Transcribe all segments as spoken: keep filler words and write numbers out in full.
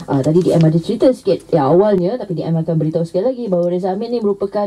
Uh, tadi D M ada cerita sikit ya awalnya, tapi D M akan beritahu sekali lagi bahawa Reza Hamid ni merupakan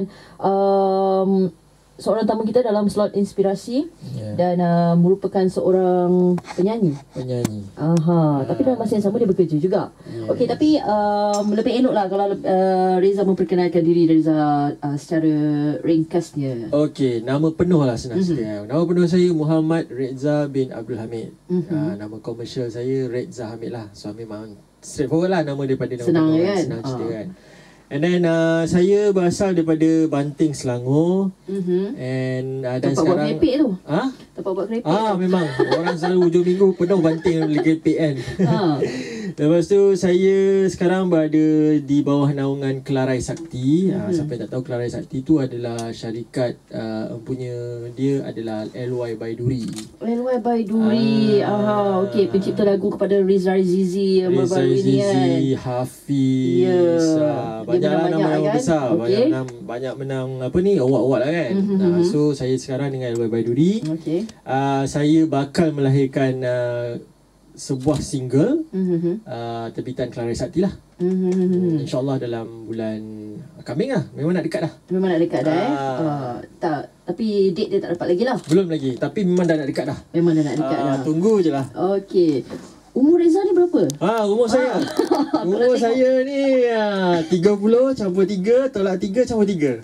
um, seorang tamu kita dalam slot inspirasi, yeah. dan uh, merupakan seorang penyanyi. Penyanyi. Aha, uh. tapi dalam masa yang sama dia bekerja juga. Yeah. Okey, tapi um, lebih eloklah kalau uh, Reza memperkenalkan diri Reza uh, secara ringkasnya. Okey, nama penuh lah senang mm-hmm. sikit. Nama penuh saya Muhammad Reza bin Abdul Hamid. Mm-hmm. Uh, nama komersial saya Reza Hamid lah. So memang straightforward lah nama daripada nama senang penuh, kan? Senang cerita kan. And then uh, saya berasal daripada Banting, Selangor. Mm-hmm. And uh, dan tempat sekarang buat keripik tu. Ha? Tempat buat keripik. Ah tu. Memang orang selalu hujung minggu penuh Banting beli keripik kan. Ha. Lepas tu saya sekarang berada di bawah naungan Kelarai Sakti. Mm-hmm. Uh, siapa yang tak tahu, Kelarai Sakti tu adalah syarikat uh, punya, dia adalah L Y Baiduri. L Y Baiduri. Ah, ah okey, pencipta lagu kepada Rizal Azizi yang baru-baru ini kan. Hafiz. Yeah. Uh, Banyaklah nama-nama kan? besar. Okay. Banyak menang, banyak menang apa ni, award-award lah kan. Mm-hmm. Nah, so saya sekarang dengan L Y Baiduri. Okay. Uh, saya bakal melahirkan uh, sebuah single mm-hmm. uh, terbitan Kelarai Sakti lah. Mm-hmm. InsyaAllah dalam bulan coming lah. Memang nak dekat dah. Memang nak dekat dah uh, eh. Uh, tak, tapi date dia tak dapat lagi lah. Belum lagi, tapi memang dah nak dekat dah. Memang dah nak dekat uh, dah. Tunggu je lah. Okey. Umur Reza ni berapa? Ah, umur saya. Ah. umur saya ni ah, tiga puluh campur tiga, tolak tiga campur tiga.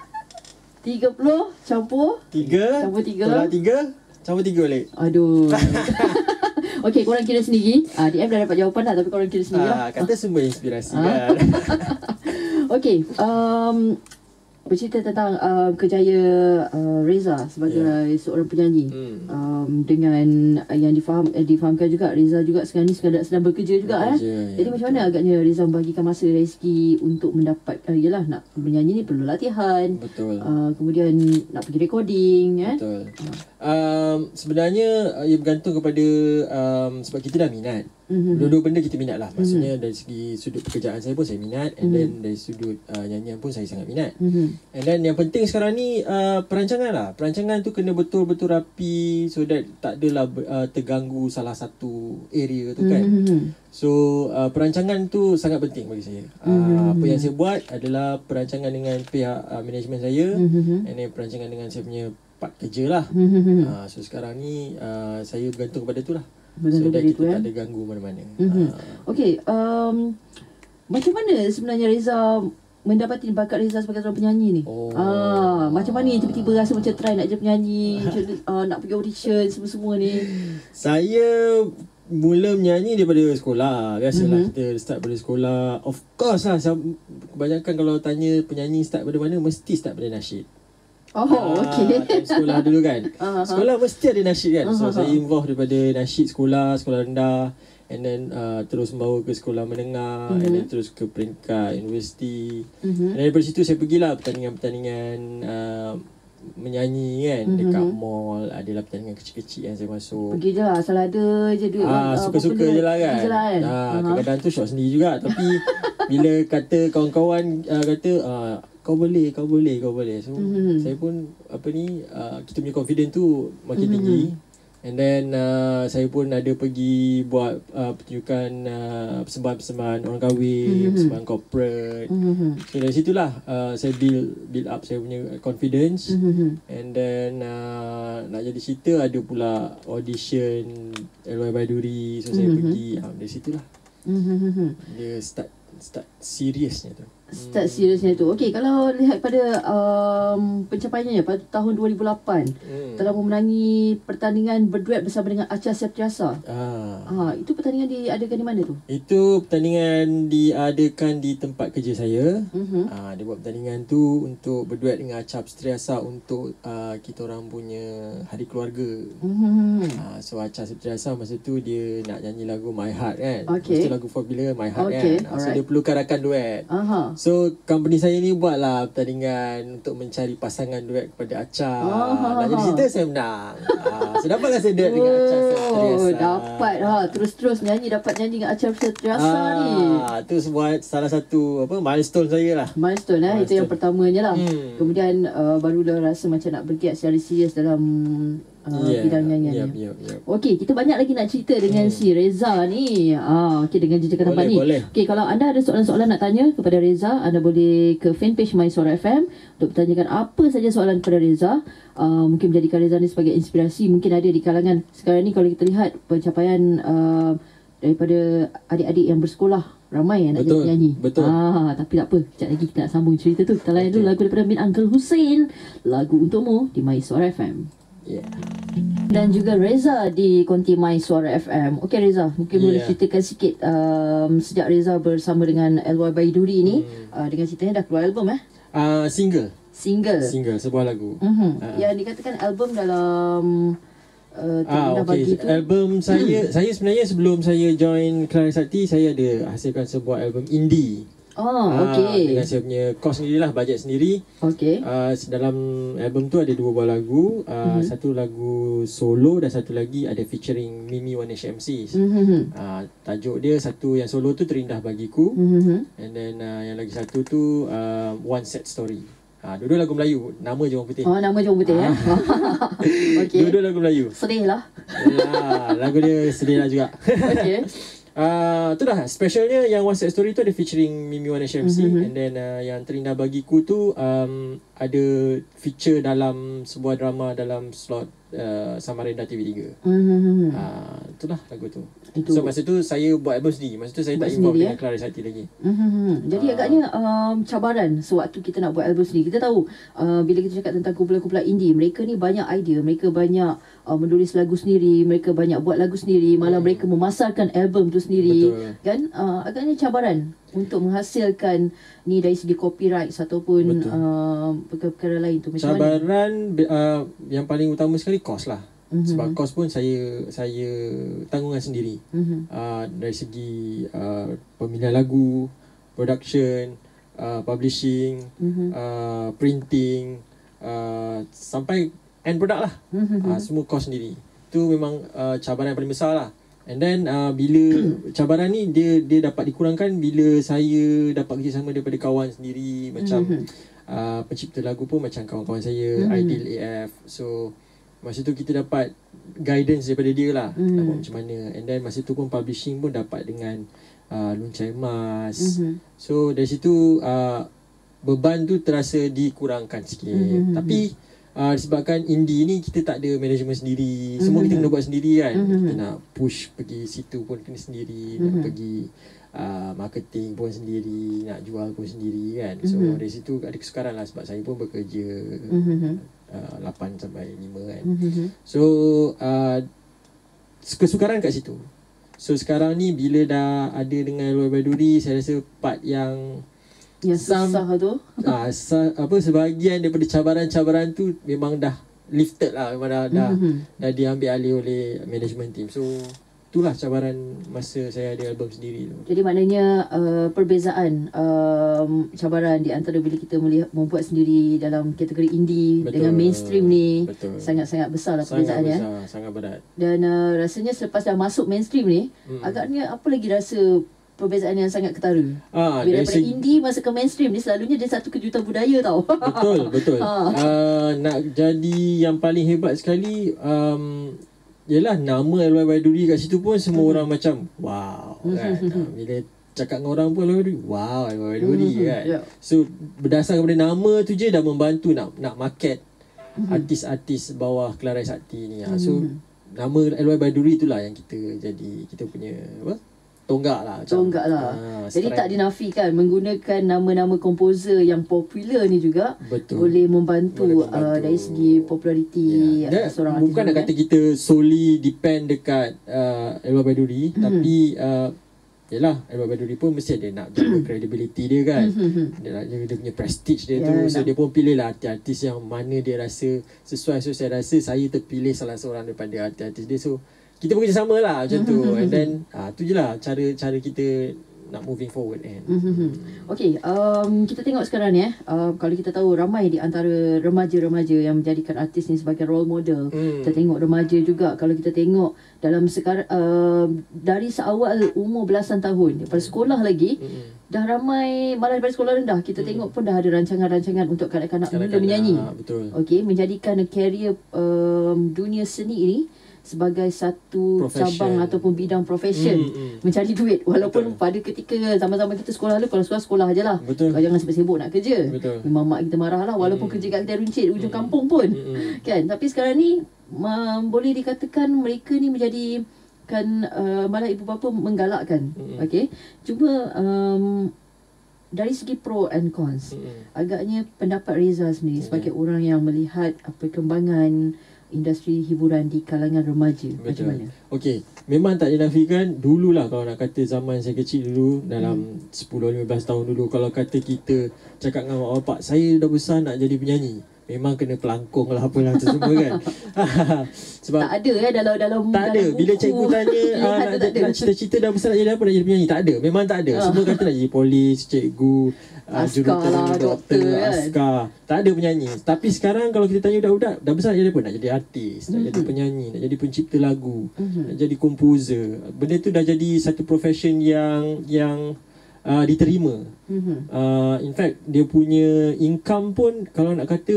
tiga puluh campur tiga, campur tiga, tolak tiga, campur tiga balik. Aduh. Okey, korang kira sendiri. Ah, D M dah dapat jawapan dah, tapi korang kira sendiri lah. Ah, kata semua inspirasi ah. kan. Okey, um, bercerita tentang uh, kerjaya uh, Reza sebagai yeah. seorang penyanyi. Hmm. Um, dengan uh, yang difaham, eh, difahamkan juga Reza juga sekarang ni sedang, sedang bekerja juga bekerja, eh. Ya, Jadi macam mana agaknya Reza membagikan masa dari segi untuk mendapat uh, yalah, nak menyanyi ni perlu latihan. Betul. Uh, kemudian nak pergi recording eh. Betul. Uh. Um, sebenarnya uh, ia bergantung kepada um, sebab kita dah minat. Mm-hmm. Dua-dua benda kita minat lah. Maksudnya mm-hmm. dari segi sudut pekerjaan saya pun saya minat. And mm-hmm. then dari sudut uh, nyanyian pun saya sangat minat. Mm-hmm. And then yang penting sekarang ni uh, perancangan lah. Perancangan tu kena betul-betul rapi, so that tak adalah uh, terganggu salah satu area tu kan. Mm-hmm. So uh, perancangan tu sangat penting bagi saya. uh, mm-hmm. Apa yang saya buat adalah perancangan dengan pihak uh, management saya. Mm-hmm. And then perancangan dengan saya punya part kerja lah. Mm-hmm. uh, So sekarang ni uh, saya bergantung kepada tu lah. So that kita tak ada ganggu mana-mana. Mm-hmm. uh. Okay, um, macam mana sebenarnya Reza mendapati bakat Reza sebagai seorang penyanyi ni? Oh. Ah, macam mana tiba-tiba rasa macam try nak jadi penyanyi, macam uh, nak pergi audition semua-semua ni? Saya mula menyanyi daripada sekolah. Biasalah mm-hmm. kita start daripada sekolah. Of course lah, kebanyakan kalau tanya penyanyi start pada mana, mesti start pada nasyid. Oh, ah, okey. Sekolah dulu kan. Uh-huh. Sekolah mesti ada nasyid kan. So uh-huh. saya involve daripada nasyid sekolah, sekolah rendah, and then uh, terus membawa ke sekolah menengah, uh-huh. and then terus ke peringkat universiti. Uh-huh. Dan daripada situ saya pergilah pertandingan-pertandingan uh, menyanyi kan. Uh-huh. Dekat mall adalah pertandingan kecil-kecil yang saya masuk. Pergi je lah, asal ada je duit. Ah, suka-suka je lah kan. kan? Ah, uh-huh. Kadang-kadang tu shot sendiri juga. Tapi bila kata kawan-kawan uh, kata uh, kau boleh, kau boleh, kau boleh. So mm-hmm. saya pun apa ni uh, kita punya confidence tu makin mm-hmm. tinggi. And then uh, saya pun ada pergi buat uh, pertunjukan uh, persembahan-persembahan orang kahwin, mm-hmm. persembahan corporate. Mm-hmm. So dari situlah uh, saya build build up saya punya confidence. Mm-hmm. And then uh, nak jadi cerita ada pula audition L Y Baiduri. So mm-hmm. saya pergi uh, dari situlah. Mm-hmm. Dia start start seriousnya tu. Start seriousnya tu. Okey, kalau lihat pada um, pencapaiannya pada tahun dua ribu lapan hmm. telah memenangi pertandingan berduet bersama dengan Acha Septriasa. Ah. ah itu pertandingan diadakan di mana tu? Itu pertandingan diadakan di tempat kerja saya. Uh-huh. Ah, dia buat pertandingan tu untuk berduet dengan Acha Septriasa untuk uh, kita orang punya hari keluarga. Uh-huh. Ah, so Acha Septriasa masa tu dia nak nyanyi lagu My Heart kan. Okay. Masa tu lagu popular My Heart okay. kan. Ah, so dia perlukan rakan duet. Uh-huh. So company saya ni buatlah pertandingan untuk mencari pasangan duet kepada Acha. Oh, nak jadi cerita saya menang. ah, So dapatlah saya duet oh, dengan Acha Septriasa. Dapat ha, terus-terus nyanyi, dapat nyanyi dengan Acha Septriasa ah, ni. Itu sebuah salah satu apa milestone saya lah. Milestone eh, milestone. Itu yang pertamanya lah. hmm. Kemudian uh, barulah rasa macam nak bergiat secara serius dalam uh, yeah, bidang nyanyian. Yep, yep, yep. Okey, kita banyak lagi nak cerita dengan hmm. si Reza ni. Ah, okey, dengan jejak tempat ni. Okey, kalau anda ada soalan-soalan nak tanya kepada Reza, anda boleh ke fanpage My Suara F M untuk bertanyakan apa saja soalan kepada Reza. Uh, mungkin menjadikan Reza ni sebagai inspirasi. Mungkin ada di kalangan sekarang ni kalau kita lihat pencapaian uh, daripada adik-adik yang bersekolah, ramai yang nak betul, jadi penyanyi. Betul. Ah, tapi tak apa, sekejap lagi kita nak sambung cerita tu. Kita layan okay. dulu lagu daripada Min Uncle Hussein, lagu untukmu di My Suara F M. Yeah. Dan juga Reza di konti My Suara F M. Okey Reza, mungkin yeah. boleh ceritakan sikit um, sejak Reza bersama dengan L Y Baiduri ni, hmm. uh, dengan ceritanya dah keluar album eh? Uh, single. Single. Single, sebuah lagu. Mm-hmm. Uh. Yang dikatakan album dalam uh, ah, okay. Album saya, saya sebenarnya sebelum saya join Claris Sakti, saya ada hasilkan sebuah album indie. Oh, okey. Dengan saya punya kos sendirilah, bajet sendiri. Okey. Uh, dalam album tu ada dua buah lagu. Uh, mm-hmm. Satu lagu solo dan satu lagi ada featuring Mimi One H M Cs. Mm-hmm. Uh, tajuk dia, satu yang solo tu Terindah Bagiku. Mm-hmm. And then uh, yang lagi satu tu uh, One Sad Story. Ha, dua-dua lagu Melayu. Nama je orang putih. Oh, nama je orang putih ha. ya. Okey. Dua-dua lagu Melayu. Sedih lah. Ya, lagu dia sedih lah juga. Okey. Uh, tu dah specialnya yang One Sad Story tu ada featuring Mimi One H M C. Mm-hmm. And then uh, yang Terindah Bagiku tu um, ada feature dalam sebuah drama dalam slot uh, Samarinda T V tiga. Mm-hmm. uh, Itulah lagu tu. Itu. So masa tu saya buat album sendiri. Masa tu saya buat tak involve dengan Claris Sakti lagi. Mm-hmm. Jadi uh, agaknya um, cabaran sewaktu kita nak buat album sendiri. Kita tahu uh, bila kita cakap tentang kumpulan-kumpulan indie, mereka ni banyak idea, mereka banyak uh, menulis lagu sendiri, mereka banyak buat lagu sendiri, malah hmm. mereka memasarkan album tu sendiri. Betul. Kan uh, agaknya cabaran untuk menghasilkan ni dari segi copyright ataupun uh, perkara-perkara lain tu. Macam cabaran uh, yang paling utama sekali kos lah. Mm-hmm. Sebab kos pun saya saya tanggungan sendiri. Mm-hmm. uh, Dari segi uh, pemilihan lagu, production, uh, publishing, mm-hmm. uh, printing, uh, sampai end product lah. Mm-hmm. uh, Semua kos sendiri. Itu memang uh, cabaran yang paling besar lah. And then uh, bila cabaran ni dia dia dapat dikurangkan bila saya dapat kerjasama daripada kawan sendiri. Macam mm-hmm. uh, pencipta lagu pun macam kawan-kawan saya, mm-hmm. Aidil A F. So masa tu kita dapat guidance daripada dia lah, mm. nak buat macam mana. And then masa tu pun publishing pun dapat dengan uh, Luncai Mas. Mm-hmm. So dari situ uh, beban tu terasa dikurangkan sikit. Mm-hmm. Tapi uh, disebabkan indie ni kita tak ada management sendiri. Mm-hmm. Semua kita kena buat sendiri kan. Mm-hmm. Kita nak push pergi situ pun kena sendiri. Mm-hmm. Nak pergi uh, marketing pun sendiri. Nak jual pun sendiri kan. So mm-hmm. dari situ ada kesukaran lah sebab saya pun bekerja mm-hmm. Uh, lapan sampai lima kan. Mm-hmm. So uh, kesukaran kat situ. So sekarang ni bila dah ada dengan L Y Baiduri, saya rasa part yang yang susah some, tu uh, sa, apa sebahagian daripada cabaran-cabaran tu memang dah lifted lah, memang dah, mm-hmm. dah, dah diambil alih oleh management team. So itulah cabaran masa saya ada album sendiri tu. Jadi maknanya uh, perbezaan um, cabaran di antara bila kita melihat membuat sendiri dalam kategori indie betul, dengan mainstream ni betul. sangat-sangat besar lah perbezaannya. Sangat besar, sangat berat. Dan uh, rasanya selepas dah masuk mainstream ni, hmm. agaknya apa lagi rasa perbezaan yang sangat ketara. Ah, bila daripada segi indie masuk ke mainstream ni selalunya dia satu kejutan budaya tau. Betul, betul. ha. uh, Nak jadi yang paling hebat sekali, um, yelah nama L Y Baiduri kat situ pun semua mm-hmm. orang macam wow kan. Mm-hmm. Bila cakap dengan orang pun L Y Baiduri, wow L Y Baiduri mm-hmm. kan. Yeah. So berdasarkan pada nama tu je dah membantu nak nak market mm-hmm. artis-artis bawah Claris Sakti ni. Mm-hmm. So nama L Y Baiduri itulah yang kita jadi kita punya apa? Tonggak lah. Tonggak lah. Ha, jadi tak dinafikan menggunakan nama-nama komposer yang popular ni juga betul. boleh membantu, boleh membantu. Uh, dari segi populariti ya. seorang artis. Bukan nak kata kita solely depend dekat uh, L Y Baiduri, mm-hmm. tapi uh, yelah L Y Baiduri pun mesti ada nak jaga credibility dia kan. Mm-hmm. Dia nak jaga dia punya prestige dia yeah, tu. So nak. Dia pun pilih lah artis-artis yang mana dia rasa sesuai. So saya rasa saya terpilih salah seorang daripada artis-artis dia. So kita bekerjasama lah macam tu. And then ah, tu je lah cara cara kita nak moving forward kan. Mm-hmm. Okay, um, kita tengok sekarang ni eh, uh, kalau kita tahu ramai di antara remaja-remaja yang menjadikan artis ni sebagai role model. Mm. Kita tengok remaja juga, kalau kita tengok dalam sekarang uh, dari seawal umur belasan tahun daripada sekolah lagi, mm. dah ramai, malah daripada sekolah rendah kita mm. tengok pun dah ada rancangan-rancangan untuk kanak-kanak mula menyanyi. Betul. Okay, menjadikan career um, dunia seni ini sebagai satu profession, cabang ataupun bidang profession, mm, mm. mencari duit. Walaupun betul. Pada ketika zaman-zaman kita sekolah dulu, kalau sekolah sekolah je lah, kau jangan sibuk-sibuk nak kerja. Betul. Memang mak kita marah lah, walaupun mm. kerja kat kedai runcit ujung mm. kampung pun, mm. kan. Tapi sekarang ni um, boleh dikatakan mereka ni menjadi kan, uh, malah ibu bapa menggalakkan. mm. Okay, cuma um, dari segi pro and cons, mm. agaknya pendapat Reza sendiri mm. sebagai orang yang melihat perkembangan industri hiburan di kalangan remaja, betul. Macam mana? Okey, memang tak dinafikan dululah, kalau nak kata zaman saya kecil dulu, dalam hmm. sepuluh lima belas tahun dulu, kalau kata kita cakap dengan mak bapak, saya dah besar nak jadi penyanyi, memang kena pelangkong lah, apalah tu semua kan. Sebab tak ada eh dalam dalam tak ada dalam bila buku. Cikgu tanya ah, nak, nak cita-cita dah besar nak jadi apa, nak jadi penyanyi, tak ada, memang tak ada. Semua kata nak jadi polis, cikgu, Uh, askar lah, doktor, doktor kan? Askar. Tak ada penyanyi. Tapi sekarang kalau kita tanya budak-budak, dah besar nak jadi apa? Nak jadi artis, mm-hmm. nak jadi penyanyi, nak jadi pencipta lagu, mm-hmm. nak jadi komposer. Benda tu dah jadi satu profession yang yang uh, diterima. Mm-hmm. Uh, in fact, dia punya income pun kalau nak kata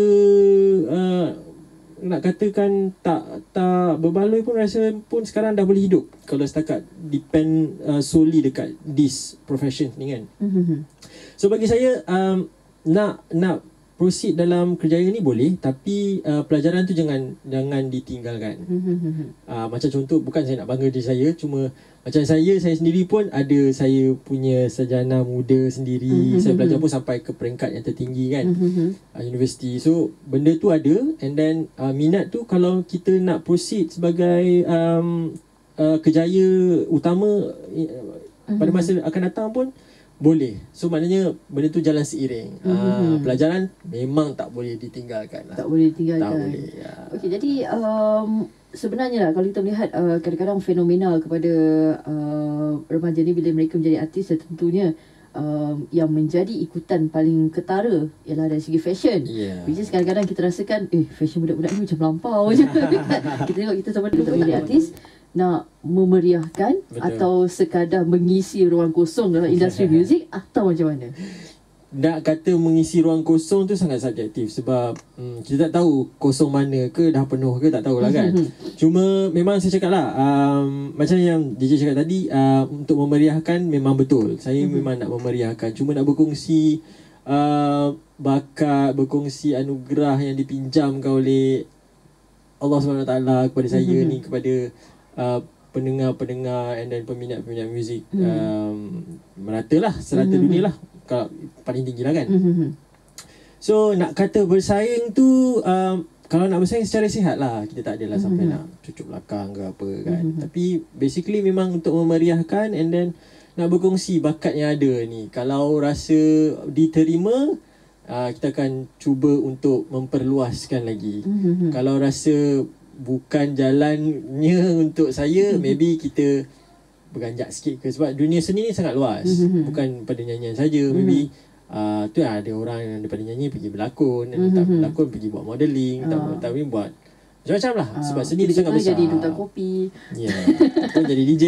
uh, nak katakan tak tak berbaloi pun, rasa pun sekarang dah boleh hidup kalau setakat depend uh, solely dekat this profession ni kan. Mm-hmm. So bagi saya um, nak nak proceed dalam kerjaya ni boleh, tapi uh, pelajaran tu jangan jangan ditinggalkan. uh, Macam contoh, bukan saya nak bangga diri saya, cuma macam saya saya sendiri pun ada saya punya sarjana muda sendiri. Saya belajar pun sampai ke peringkat yang tertinggi kan, uh, universiti. So benda tu ada, and then uh, minat tu kalau kita nak proceed sebagai um, uh, kerjaya utama uh, pada masa akan datang pun boleh. So maknanya benda tu jalan seiring. Mm-hmm. uh, Pelajaran memang tak boleh ditinggalkan lah. Tak boleh ditinggalkan. Tak boleh ya. Okey, jadi um, sebenarnya lah kalau kita melihat uh, kadang-kadang fenomenal kepada uh, remaja ni bila mereka menjadi artis, tentunya um, yang menjadi ikutan paling ketara ialah dari segi fashion. Yeah. Which is kadang-kadang kita rasakan eh fashion budak-budak ni macam melampau je. Kita tengok kita sama dulu menjadi artis, nak memeriahkan, betul, atau sekadar mengisi ruang kosong dalam industri muzik, atau macam mana? Nak kata mengisi ruang kosong tu sangat subjektif, sebab hmm, kita tak tahu kosong mana ke, dah penuh ke, tak tahulah kan. Cuma memang saya cakap lah, um, macam yang D J cakap tadi, uh, untuk memeriahkan memang betul. Saya mm-hmm. memang nak memeriahkan, cuma nak berkongsi uh, bakat, berkongsi anugerah yang dipinjamkan oleh Allah subhanahu wa taala kepada saya mm-hmm. ni, kepada Uh, pendengar-pendengar and then peminat-peminat muzik, mm. um, merata lah, serata mm-hmm. dunia lah, kalau paling tinggi lah kan. Mm-hmm. So nak kata bersaing tu, um, kalau nak bersaing secara sihat lah, kita tak adalah mm-hmm. sampai nak cucuk belakang ke apa kan. Mm-hmm. Tapi basically memang untuk memeriahkan, and then nak berkongsi bakat yang ada ni. Kalau rasa diterima, uh, kita akan cuba untuk memperluaskan lagi. Mm-hmm. Kalau rasa bukan jalannya untuk saya, mm-hmm. maybe kita beranjak sikit ke, sebab dunia seni ni sangat luas, mm-hmm. bukan pada nyanyian saja. Mm-hmm. Maybe uh, tu ada orang yang daripada nyanyi pergi berlakon, mm-hmm. tak berlakon pergi buat modelling, uh. tak tapi buat macam-macam lah, uh. sebab seni dia sangat besar. Jadi duta kopi, ya, yeah. Ataupun jadi D J.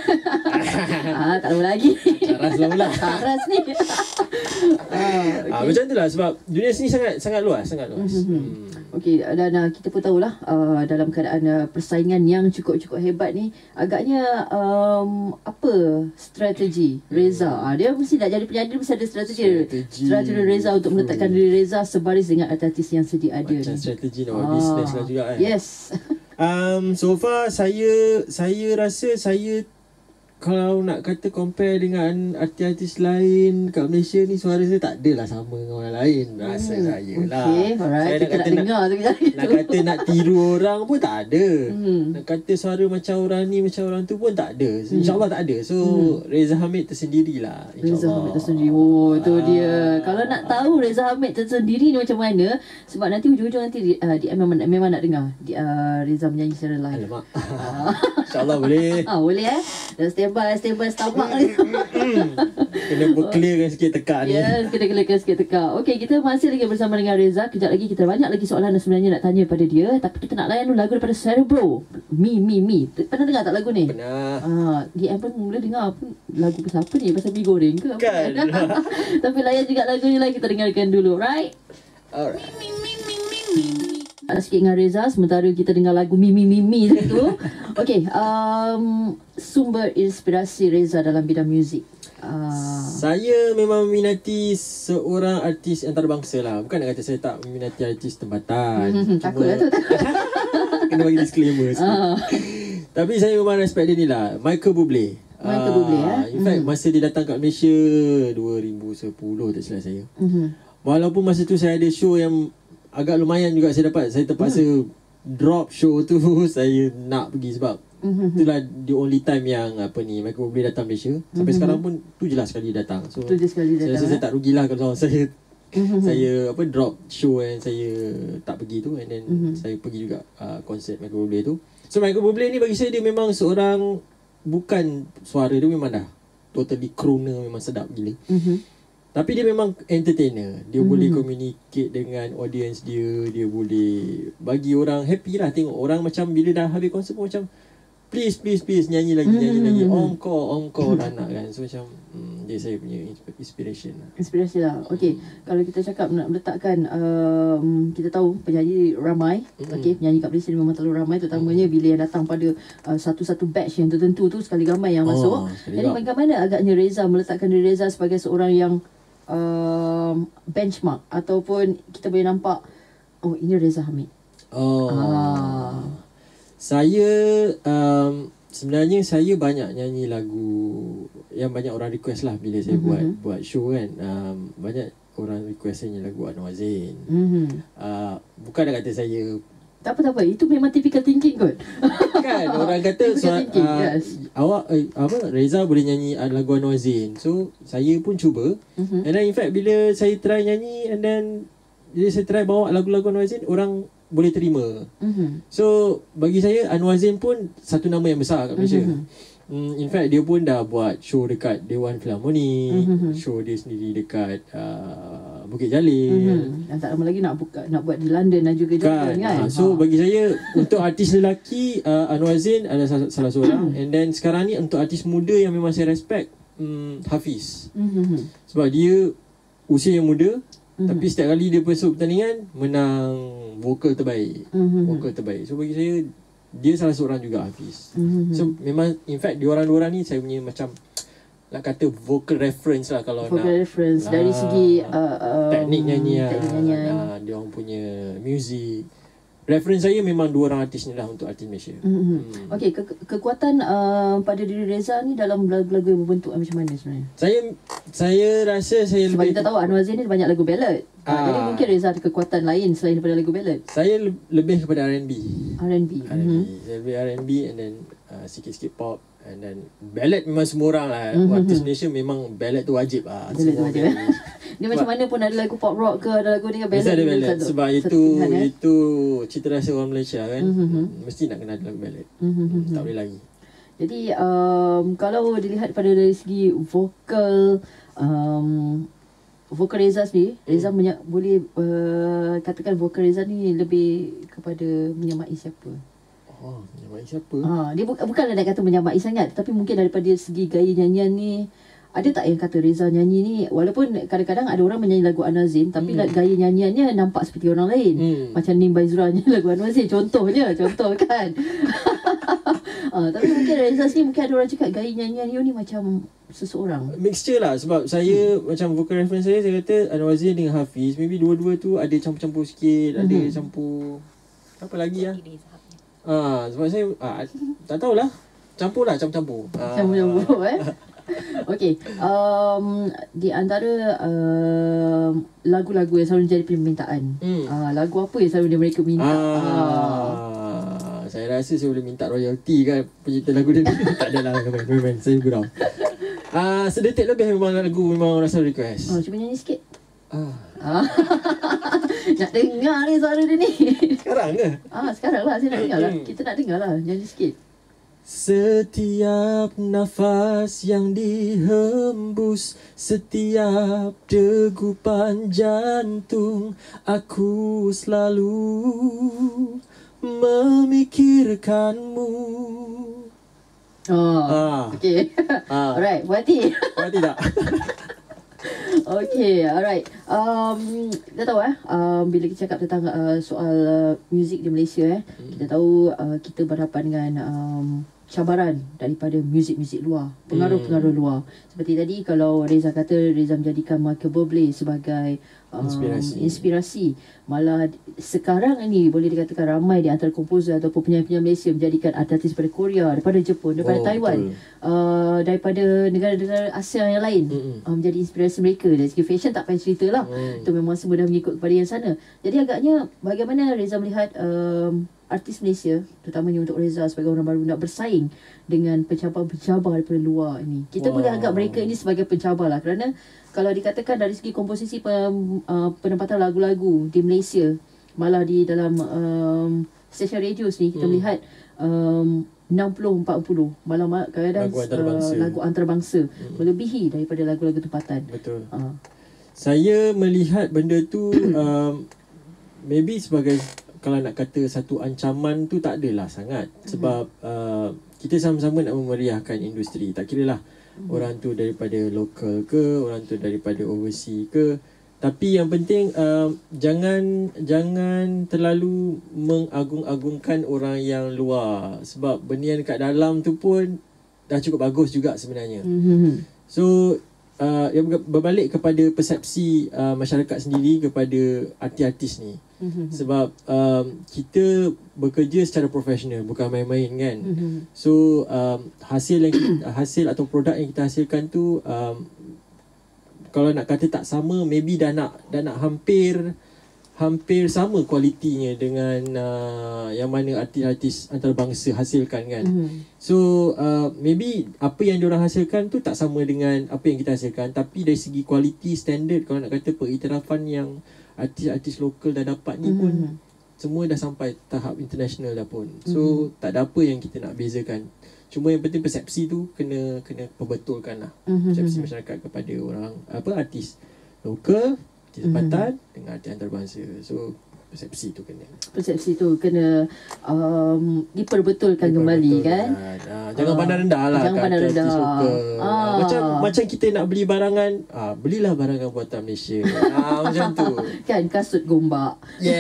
ah, tak tahu lagi. Ras lah pula. Ras ni. ah, okay. ah, macam tu lah, sebab dunia seni sangat sangat luas, sangat luas. Mm-hmm. Hmm. Okey, dan uh, kita pun tahulah uh, dalam keadaan uh, persaingan yang cukup-cukup hebat ni, agaknya um, apa strategi Reza? Hmm. Uh, dia mesti nak jadi penyanyi, mesti ada strategi. Strategi, strategi Reza untuk meletakkan hmm. diri Reza sebaris dengan artis yang sedia ada. Macam ni. Strategi nak buat ah. bisnes lah juga kan. Yes. um, so far saya saya rasa saya, kalau nak kata compare dengan artis-artis lain kat Malaysia ni, suara saya tak adalah sama dengan orang lain. Rasa hmm. saya lah. Okay, alright. Saya kita nak, nak dengar tu nak, nak kata nak tiru orang pun tak ada. Hmm. Nak kata suara macam orang ni, macam orang tu pun tak ada. Hmm. InsyaAllah tak ada. So, hmm. Reza Hamid tersendirilah. Reza Hamid tersendiri. Oh, tu ah. dia. Kalau nak tahu Reza Hamid tersendiri ni macam mana, sebab nanti hujung-hujung nanti uh, D M memang, memang nak dengar di, uh, Reza menyanyi secara live. Alamak. InsyaAllah boleh. Ah, boleh eh. Dan setiap Standby, standby stomach ni. Kena clearkan sikit tekak ni. Ya, kena clearkan sikit tekak. Okey, kita masih lagi bersama dengan Reza. Kejap lagi kita banyak lagi soalan yang sebenarnya nak tanya pada dia. Tapi kita nak layan dulu lagu daripada Cerebro. Mi, Mi, Mi. Pernah dengar tak lagu ni? Pernah. Ah, D M pun mula dengar apa lagu pasal apa ni? Pasal mi goreng ke? Kan. Tapi layan juga lagu ni lah. Kita dengarkan dulu, right? Alright. Ada sikit dengan Reza sementara kita dengar lagu Mimi Mimi tu. Okey, um, sumber inspirasi Reza dalam bidang muzik. Uh, Saya memang meminati seorang artis antarabangsa lah. Bukan nak kata saya tak meminati artis tempatan. Takutlah tu. Kena bagi disclaimer sikit. Uh. Tapi saya memang respect dia ni lah, Michael Bublé. Michael uh, Bublé eh. In fact, mm. masa dia datang kat Malaysia dua ribu sepuluh tak silap saya. Mm-hmm. Walaupun masa tu saya ada show yang agak lumayan juga saya dapat. Saya terpaksa mm. drop show tu. Saya nak pergi sebab mm-hmm. itulah the only time yang apa ni Michael Bublé datang Malaysia. Sampai mm-hmm. sekarang pun tu je lah sekali datang. So tu je sekali datang. Saya rasa eh? saya tak rugilah kalau saya mm-hmm. saya apa drop show yang saya tak pergi tu, and then mm-hmm. saya pergi juga uh, konsert Michael Bublé tu. So Michael Bublé ni bagi saya dia memang seorang, bukan suara dia memang dah totally crooner, memang sedap gila. Mm-hmm. Tapi dia memang entertainer. Dia mm-hmm. boleh communicate dengan audience dia. Dia boleh bagi orang happy lah. Tengok orang macam bila dah habis konsert pun macam please, please, please nyanyi lagi, nyanyi mm-hmm. lagi. Encore, encore mm-hmm. nak kan. So macam hmm, dia saya punya inspiration lah. Inspirasi lah. Okay, kalau kita cakap nak meletakkan, um, kita tahu penyanyi ramai. Mm-hmm. Okay, penyanyi kat Malaysia memang terlalu ramai. Terutamanya mm-hmm. bila yang datang pada uh, satu-satu batch yang tertentu tu sekali ramai yang masuk. Oh, jadi bagaimana agaknya Reza meletakkan diri Reza sebagai seorang yang um, benchmark ataupun kita boleh nampak, oh ini Reza Hamid. Oh. Ah. Saya um, sebenarnya saya banyak nyanyi lagu yang banyak orang request lah bila saya mm-hmm. buat buat show kan. Um, banyak orang request saya lagu Anwar Zain. Mm-hmm. Uh, bukan nak kata saya tak apa tak apa, itu memang typical thinking kot. Kan orang kata so, thinking, uh, yes. awak eh, apa Reza boleh nyanyi lagu Anwar Zain. So saya pun cuba. Mm-hmm. And then in fact bila saya try nyanyi, and then bila saya try bawa lagu-lagu Anwar Zain, orang boleh terima. Mm-hmm. So bagi saya Anwar Zain pun satu nama yang besar kat Malaysia. Mm-hmm. Mm, in fact dia pun dah buat show dekat Dewan Philharmonic, mm-hmm. show dia sendiri dekat uh, Bukit Jalil. Mm-hmm. Dan tak lama lagi nak buka, nak buat di London dan juga Jordan kan. kan? Uh, so ha. bagi saya untuk artis lelaki uh, Anwar Zain adalah salah, salah seorang. And then sekarang ni untuk artis muda yang memang saya respect, um, Hafiz. Mm-hmm. Sebab dia usia yang muda. Mm-hmm. Tapi setiap kali dia masuk pertandingan menang vokal terbaik. Mm-hmm. Vokal terbaik. So bagi saya dia salah seorang juga Hafiz. Mm-hmm. So memang in fact diorang-diorang ni saya punya macam nak kata vocal reference lah kalau vocal nak. Vocal reference dari ah, segi uh, uh, teknik nyanyian. Teknik nyanyian. Ah, diorang punya music. Reference saya memang dua orang artis ni lah untuk artis Malaysia. Mm-hmm. Hmm. Okey, ke- kekuatan uh, pada diri Reza ni dalam lagu-lagu yang berbentuk macam mana sebenarnya? Saya saya rasa saya sebab lebih, kita tahu Anwar Zain ni banyak lagu ballad. Ah. Jadi mungkin Reza ada kekuatan lain selain daripada lagu ballad. Saya le- lebih kepada R and B. R and B. R and B. Mm-hmm. Saya lebih R and B, and then uh, sikit-sikit pop, and then ballad memang semua orang lah. Mm-hmm. Artis Malaysia memang ballad tu wajib lah. Ballad tu wajib. Dia macam mana pun ada lagu pop rock ke, ada lagu ni kan ballad. Mesti ada ballad satu, sebab satu itu pilihan, eh? itu cita rasa orang Malaysia kan. Mm-hmm. Mesti nak kena ada lagu ballad. Mm-hmm. Hmm, tak boleh lagi. Jadi um, kalau dilihat pada dari segi vokal, um, vokal Reza sendiri, Reza hmm. menyak, boleh uh, katakan vokal Reza ni lebih kepada menyamai siapa? Oh, menyamai siapa? Ha, dia bu- bukanlah nak kata menyamai sangat, tapi mungkin daripada segi gaya nyanyian ni, ada tak yang kata Reza nyanyi ni, walaupun kadang-kadang ada orang menyanyi lagu Anwar Zain, tapi hmm. gaya nyanyiannya nampak seperti orang lain. Hmm. Macam Nim Baizura nyanyi lagu Anwar Zain, contohnya, contoh kan. ha, tapi mungkin Reza sini mungkin ada orang cakap gaya nyanyian you ni macam seseorang. Mixture lah, sebab saya hmm. macam vocal reference saya, saya kata Anwar Zain dengan Hafiz, maybe dua-dua tu ada campur-campur sikit, hmm. ada campur apa lagi lah. Ah, sebab saya ah, tak tahulah, campur lah, campur-campur. Ah. Campur-campur eh. Okey, um, di antara um, lagu-lagu yang selalu jadi permintaan, hmm. uh, lagu apa yang selalu mereka minta? Ah, ah. Saya rasa saya boleh minta royalty kan pencipta lagu dia. Tak adalah, memang saya gurau. Ah, sedetik lebih memang lagu memang rasa request. Oh, cuba nyanyi sikit. Ah. ah. Nak dengar ni suara dia ni. Sekarang ke? Ah, sekarang lah saya nak dengar lah. Kita nak dengar lah, nyanyi sikit. Setiap nafas yang dihembus, setiap degupan jantung, aku selalu memikirkanmu. Oh, Ah. okay. Ah. Alright, berarti. Berarti tak? Okay, alright. Um, kita tahu eh, um, bila kita cakap tentang uh, soal uh, muzik di Malaysia eh, hmm. kita tahu uh, kita berhadapan dengan um, cabaran daripada muzik-muzik luar, pengaruh-pengaruh luar. Seperti tadi kalau Reza kata Reza menjadikan Michael Bublé sebagai um, inspirasi. inspirasi. Malah sekarang ini boleh dikatakan ramai di antara komposer ataupun penyanyi-penyanyi Malaysia menjadikan artis daripada Korea, daripada Jepun, daripada oh, Taiwan, uh, daripada negara-negara ASEAN yang lain uh, menjadi inspirasi mereka. Dari segi fashion tak payah cerita lah. Mm. Itu memang semua dah mengikut kepada yang sana. Jadi agaknya bagaimana Reza melihat um, artis Malaysia, terutamanya untuk Reza sebagai orang baru nak bersaing dengan pencabar-pencabar daripada luar ini. Kita wow. boleh anggap mereka ini sebagai pencabar lah, kerana kalau dikatakan dari segi komposisi pen, uh, penempatan lagu-lagu di Malaysia, malah di dalam um, stesen radio ni kita hmm. melihat um, enam puluh empat puluh malah kadang-kadang lagu antarabangsa, uh, lagu antarabangsa hmm. melebihi daripada lagu-lagu tempatan. Betul. Uh. Saya melihat benda tu um, maybe sebagai, kalau nak kata satu ancaman tu tak adalah sangat. Sebab uh, kita sama-sama nak memeriahkan industri. Tak kira lah mm-hmm. orang tu daripada lokal ke, orang tu daripada overseas ke. Tapi yang penting uh, jangan jangan terlalu mengagung-agungkan orang yang luar. Sebab benda yang kat dalam tu pun dah cukup bagus juga sebenarnya. Mm-hmm. So uh, yang berbalik kepada persepsi uh, masyarakat sendiri kepada artis-artis ni. Mm-hmm. Sebab um, kita bekerja secara profesional, bukan main-main kan. Mm-hmm. So um, hasil yang kita, hasil atau produk yang kita hasilkan tu um, kalau nak kata tak sama, maybe dah nak dah nak hampir hampir sama kualitinya dengan uh, yang mana artis-artis antarabangsa hasilkan kan. Mm-hmm. So uh, maybe apa yang diorang hasilkan tu tak sama dengan apa yang kita hasilkan, tapi dari segi kualiti, standard, kalau nak kata periktirafan yang artis-artis lokal dah dapat ni pun mm-hmm. semua dah sampai tahap international dah pun. So mm-hmm. tak ada apa yang kita nak bezakan. Cuma yang penting persepsi tu kena kena perbetulkan lah. Mm-hmm. Persepsi masyarakat kepada orang apa artis lokal, artis tempatan mm-hmm. dengan artis antarabangsa. So persepsi tu kena persepsi tu kena um, diperbetulkan, diperbetulkan kembali kan. Uh, jangan uh, pandang rendah lah. Jangan pandang rendah. Uh, macam macam kita nak beli barangan, uh, belilah barangan buatan Malaysia. uh, macam tu. Kan kasut gombak.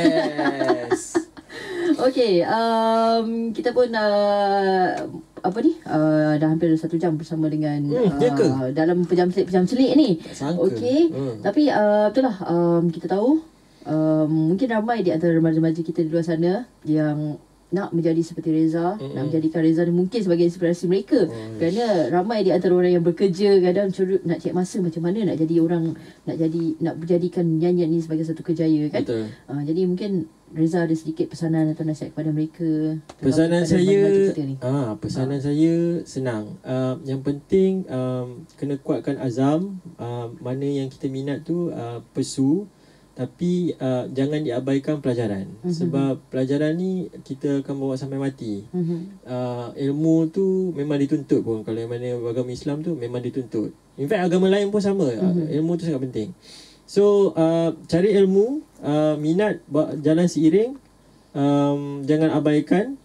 Yes. Okay, um, kita pun uh, apa ni uh, dah hampir satu jam bersama dengan hmm, uh, dalam pejam celik pejam celik ni. Okey. Hmm. Tapi uh, betul lah, um, kita tahu um, mungkin ramai di antara remaja-remaja kita di luar sana yang nak menjadi seperti Reza, mm-hmm. nak menjadikan Reza ni mungkin sebagai inspirasi mereka. Oh, kerana ramai di antara orang yang bekerja kadang curut nak cek masa macam mana nak jadi orang, nak jadi nak menjadikan nyanyian ni sebagai satu kerjaya kan. Betul. Uh, jadi mungkin Reza ada sedikit pesanan atau nasihat kepada mereka. Pesanan saya ah pesanan ha. saya senang. Uh, yang penting um, kena kuatkan azam, uh, mana yang kita minat tu uh, pursue. Tapi uh, jangan diabaikan pelajaran. Mm-hmm. Sebab pelajaran ni kita akan bawa sampai mati. Mm-hmm. uh, Ilmu tu memang dituntut pun. Kalau yang mana agama Islam tu memang dituntut. In fact agama lain pun sama. Mm-hmm. uh, Ilmu tu sangat penting. So uh, cari ilmu, uh, minat, jalan seiring, um, jangan abaikan.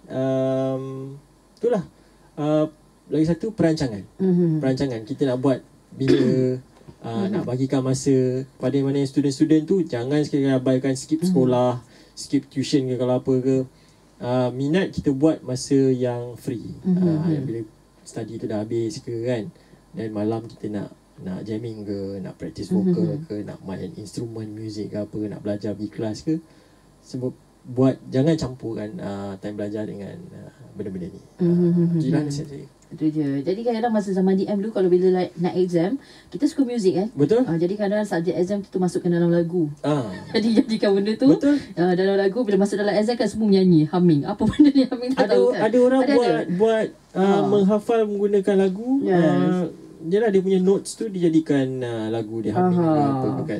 um, Itulah uh, lagi satu perancangan. Mm-hmm. Perancangan kita nak buat bila Uh, mm-hmm. nak bagikan masa pada mana yang student-student tu, jangan sekali abaikan skip sekolah, mm-hmm. skip tuition ke kalau apa ke. Uh, minat kita buat masa yang free. Mm-hmm. Uh, yang bila study tu dah habis ke kan. Dan malam kita nak nak jamming ke, nak practice vocal mm-hmm. ke, nak main instrumen muzik ke apa, nak belajar pergi kelas ke. Sebab buat, jangan campurkan uh, time belajar dengan uh, benda-benda ni. Uh, Itulah nasihat saya. Itu je. Jadi kadang-kadang masa zaman D M dulu, kalau bila like, nak exam, kita suka muzik kan. Betul. Uh, jadi kadang-kadang subjek exam tu masukkan dalam lagu. Ah. Jadi jadikan benda tu betul. Uh, dalam lagu, bila masuk dalam exam kan semua menyanyi, humming. Apa benda ni humming tak ada, tahu kan. Ada orang ada, buat ada. buat uh, uh. menghafal menggunakan lagu. Yes. Uh, dia lah dia punya notes tu dijadikan uh, lagu dia humming ke apa kan.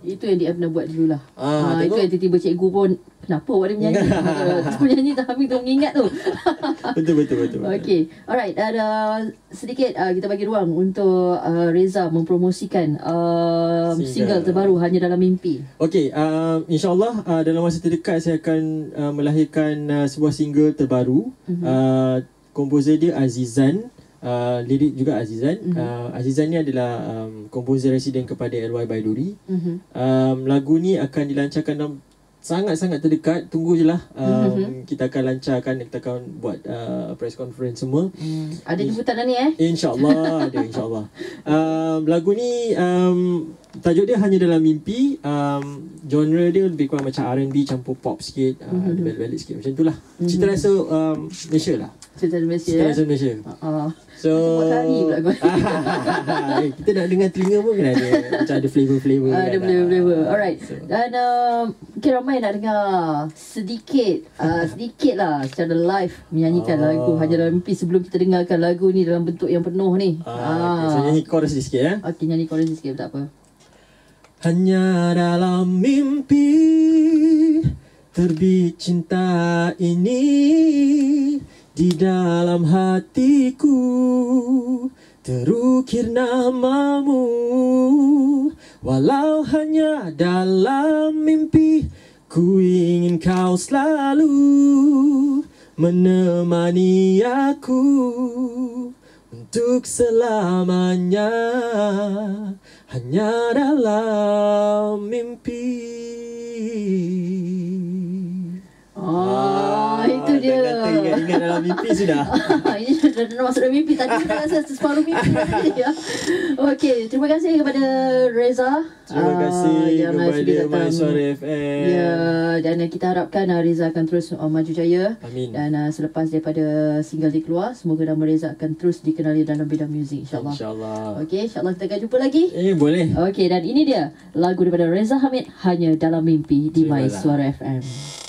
Itu yang dia pernah buat dulu lah. Ah, ha, itu yang tiba-tiba cikgu pun, kenapa awak dia menyanyi? Tu menyanyi tak Hamid tu mengingat tu. Betul betul betul. Okay, alright. Ada sedikit uh, kita bagi ruang untuk uh, Reza mempromosikan uh, single. single terbaru Hanya Dalam Mimpi. Okay, uh, insyaAllah uh, dalam masa terdekat saya akan uh, melahirkan uh, sebuah single terbaru. Mm-hmm. uh, Komposer dia Azizan. Uh, lirik juga Azizan. Mm-hmm. uh, Azizan ni adalah um, komposer residen kepada L Y Baiduri. Mm-hmm. um, Lagu ni akan dilancarkan dalam sangat-sangat terdekat. Tunggu je lah. um, mm-hmm. Kita akan lancarkan, kita akan buat uh, press conference semua. mm. Ada jemputan dah ni eh? InsyaAllah ada, insyaAllah. um, Lagu ni um, tajuk dia Hanya Dalam Mimpi. um, Genre dia lebih kurang macam R and B campur pop sikit. uh, mm-hmm. Ada balik-balik sikit macam tu lah. mm-hmm. Cita rasa um, Malaysia lah. Cita rasa Malaysia. Cita rasa Malaysia. uh-uh. So kari pula kau. eh, kita nak dengar telinga pun kena ada macam ada flavor-flavor. Ada kan, flavor-flavor. Alright. So. Dan uh, mungkin ramai nak dengar sedikit uh, sedikit lah secara live menyanyikan oh. lagu Hanya Dalam Mimpi sebelum kita dengarkan lagu ni dalam bentuk yang penuh ni. Ah, ah. Okay. So nyanyi chorus dia sikit ya. Okey, nyanyi chorus dia sikit tak apa. Hanya dalam mimpi terbit cinta ini, di dalam hatiku terukir namamu. Walau hanya dalam mimpi, ku ingin kau selalu menemani aku untuk selamanya. Hanya dalam mimpi. Oh, ah, itu dia. Ingat-ingat dalam mimpi sudah. Ini dah, dah masuk dalam mimpi. Tadi dah rasa separuh mimpi tadi ya. Okey, terima kasih kepada Reza. Terima kasih uh, kepada My Suara F M. Ya, dan kita harapkan uh, Reza akan terus uh, maju jaya. Amin. Dan uh, selepas daripada single dikeluar, semoga nama Reza akan terus dikenali dalam bidang muzik, insyaAllah. InsyaAllah. Okey, insyaAllah kita akan jumpa lagi. Eh, boleh. Okey, dan ini dia lagu daripada Reza Hamid, Hanya Dalam Mimpi di My Suara F M.